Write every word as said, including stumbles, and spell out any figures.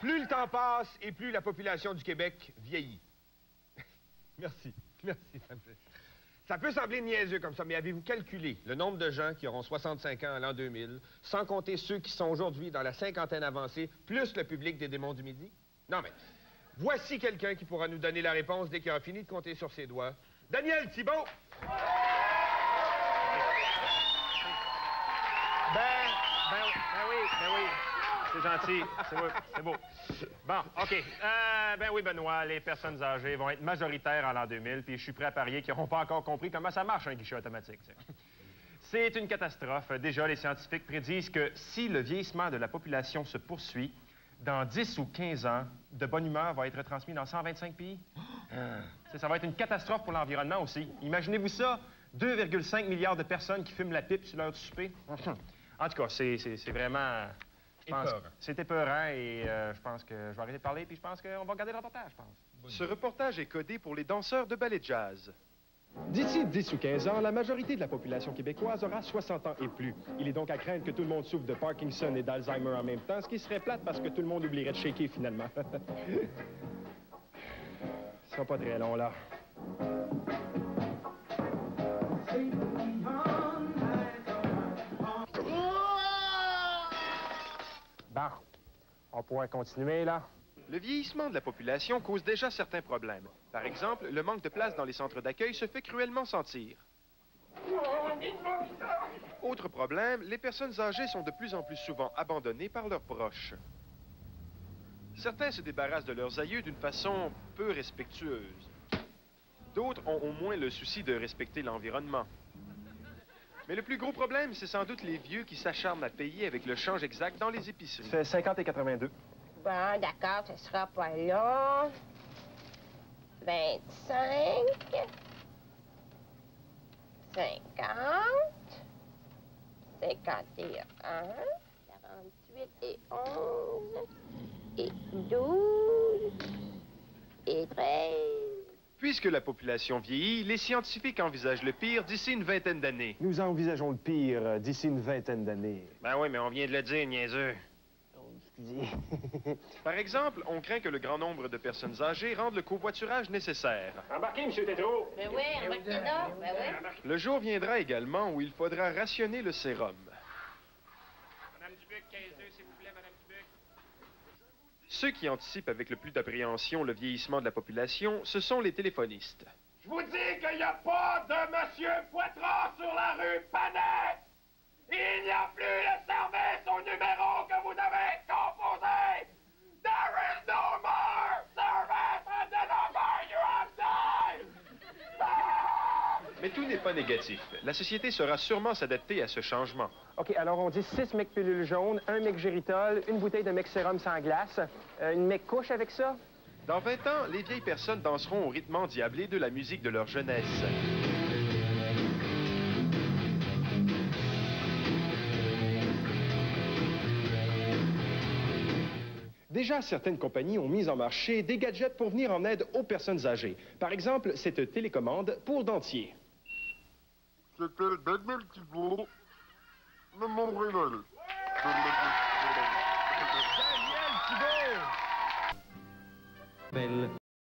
Plus le temps passe et plus la population du Québec vieillit. Merci. Merci. Ça, me fait... ça peut sembler niaiseux comme ça, mais avez-vous calculé le nombre de gens qui auront soixante-cinq ans à l'an deux mille, sans compter ceux qui sont aujourd'hui dans la cinquantaine avancée, plus le public des démons du Midi? Non, mais voici quelqu'un qui pourra nous donner la réponse dès qu'il aura fini de compter sur ses doigts. Daniel Thibault! Ben, ben, ben oui, ben oui. C'est gentil, c'est beau, c'est beau. Bon, OK. Euh, ben oui, Benoît, les personnes âgées vont être majoritaires en l'an deux mille, puis je suis prêt à parier qu'ils n'auront pas encore compris comment ça marche, un guichet automatique. C'est une catastrophe. Déjà, les scientifiques prédisent que si le vieillissement de la population se poursuit, dans dix ou quinze ans, de bonne humeur va être transmise dans cent vingt-cinq pays. Ça, ça va être une catastrophe pour l'environnement aussi. Imaginez-vous ça, deux virgule cinq milliards de personnes qui fument la pipe sur l'heure du souper. En tout cas, c'est vraiment... C'est épeurant et euh, je pense que je vais arrêter de parler puis je pense qu'on va regarder le reportage, je pense. Ce reportage est codé pour les danseurs de ballet jazz. D'ici dix ou quinze ans, la majorité de la population québécoise aura soixante ans et plus. Il est donc à craindre que tout le monde souffre de Parkinson et d'Alzheimer en même temps, ce qui serait plate parce que tout le monde oublierait de shaker finalement. Ce sera pas très long, là. Bon, on pourra continuer, là. Le vieillissement de la population cause déjà certains problèmes. Par exemple, le manque de place dans les centres d'accueil se fait cruellement sentir. Autre problème, les personnes âgées sont de plus en plus souvent abandonnées par leurs proches. Certains se débarrassent de leurs aïeux d'une façon peu respectueuse. D'autres ont au moins le souci de respecter l'environnement. Mais le plus gros problème, c'est sans doute les vieux qui s'acharnent à payer avec le change exact dans les épiceries. Ça fait cinquante et quatre-vingt-deux. Bon, d'accord, ce sera pas long. vingt-cinq. cinquante. cinquante et un. quarante-huit et onze. Et douze. Et treize. Puisque la population vieillit, les scientifiques envisagent le pire d'ici une vingtaine d'années. Nous envisageons le pire d'ici une vingtaine d'années. Ben oui, mais on vient de le dire, niaiseux. Excusez. Par exemple, on craint que le grand nombre de personnes âgées rende le covoiturage nécessaire. Embarquez, M. Tétrault. Ben oui, embarquez donc, ben oui. Le jour viendra également où il faudra rationner le sérum. Madame Dubuc, quinze deux, s'il vous plaît, Madame Dubuc. Ceux qui anticipent avec le plus d'appréhension le vieillissement de la population, ce sont les téléphonistes. Je vous dis qu'il n'y a pas de Monsieur Poitras sur la rue Panet! Il n'y a plus de service au numéro que vous avez composé! There is no more service at the number you have dialed! Mais tout n'est pas négatif. La société saura sûrement s'adapter à ce changement. OK, alors on dit six mecs pilules jaunes, un mec géritol, une bouteille de mec sérum sans glace, euh, une mec couche avec ça. Dans vingt ans, les vieilles personnes danseront au rythme endiablé de la musique de leur jeunesse. Déjà, certaines compagnies ont mis en marché des gadgets pour venir en aide aux personnes âgées. Par exemple, cette télécommande pour dentier. C'était Daniel Thibault, de Montréal. Daniel Thibault! Belle.